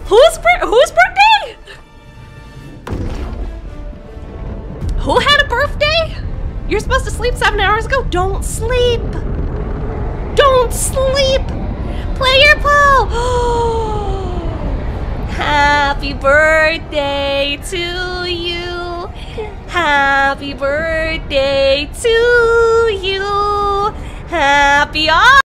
Whose birthday? Who had a birthday? You're supposed to sleep 7 hours ago? Don't sleep. Don't sleep. Play your pool. Happy birthday to you. Happy birthday to you. Happy